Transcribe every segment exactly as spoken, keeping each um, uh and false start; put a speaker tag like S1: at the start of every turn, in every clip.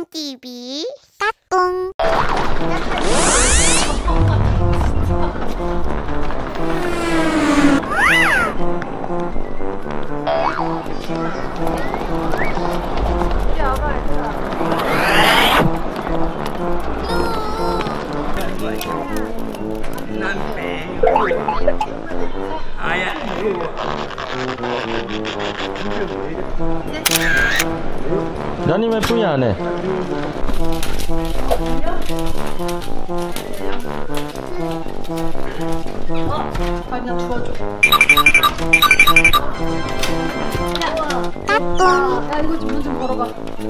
S1: 까꿍티비 까꿍.
S2: 아야.
S3: 나니 왜 뿌이 안 해?
S4: 그냥 주워줘.
S1: 까꿍.
S4: 야, 이거 좀 문 좀 걸어봐.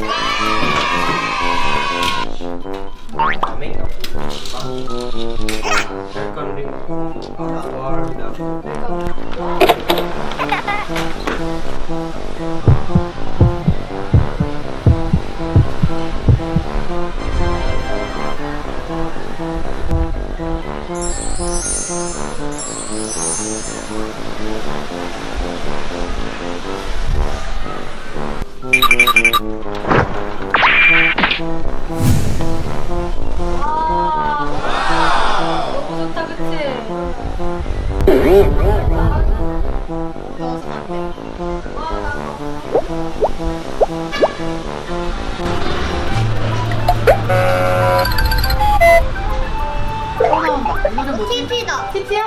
S4: 좋다, 그치? 또 나온다. 이름 뭐지?
S1: 티티다.
S4: 티티야?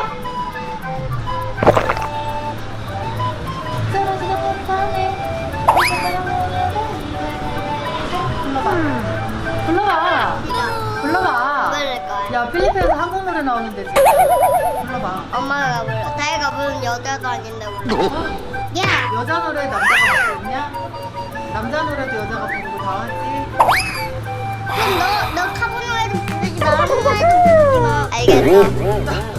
S4: 불러봐. 불러봐. 불러봐.
S1: 부를 거야.
S4: 야, 필리핀에서 한국 노래 나오는데 지금. 불러봐.
S1: 엄마가 불러. 다이가 부른 여자도 아닌데 불러. 야.
S4: 여자 노래 남자가 부르고 있냐? 남자 노래도 여자가 부르고 다 하지.
S1: 그럼 너, 너 카보노에도 부르지 마. 카보노에도 부르지 마. 알겠어.